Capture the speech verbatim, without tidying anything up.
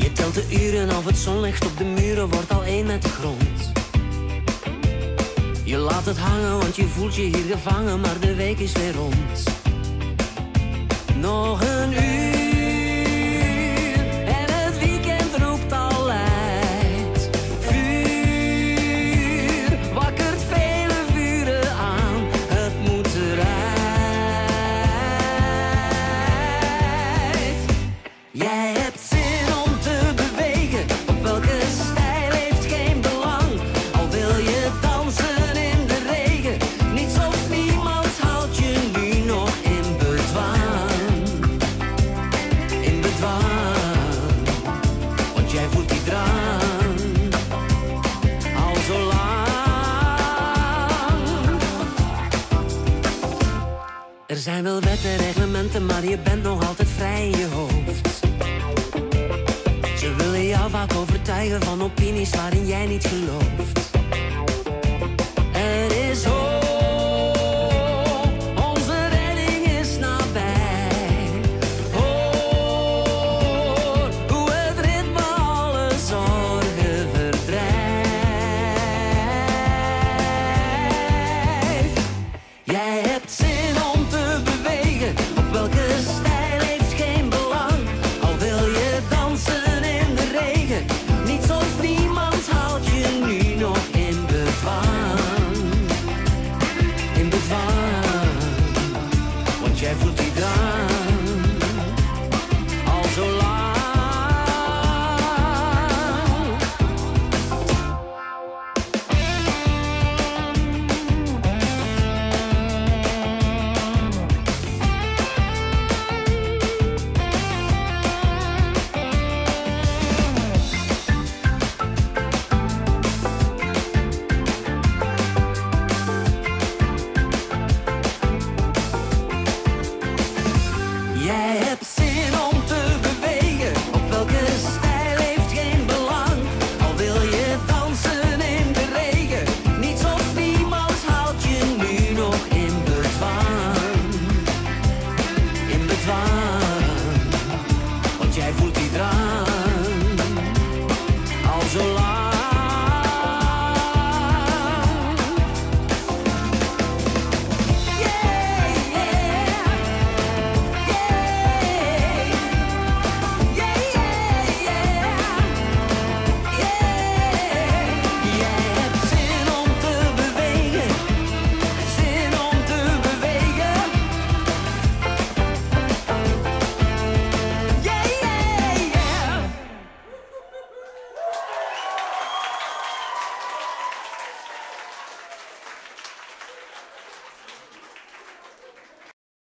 Je telt de uren of het zonlicht op de muren wordt al één met de grond. Je laat het hangen, want je voelt je hier gevangen, maar de week is weer rond. Nog een uur en het weekend roept al luid. Vuur wakkert vele vuren aan, het moet eruit. Jij hebt zin om te bewegen, op welke stijl heeft geen belang. Al wil je dansen in de regen, niets of niemand houdt je nu nog in bedwang. In bedwang, want jij voelt die drang al zo lang. Er zijn wel wetten, reglementen, maar je bent nog altijd vrij in je hoofd. Ze willen jou vaak overtuigen van opinies waarin jij niet gelooft.